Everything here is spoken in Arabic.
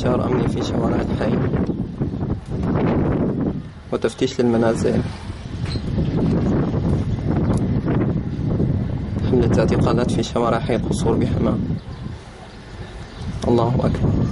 انفجار أمني في شوارع الحي، وتفتيش للمنازل، حملة اعتقالات في شوارع حي القصور بحماة. الله أكبر.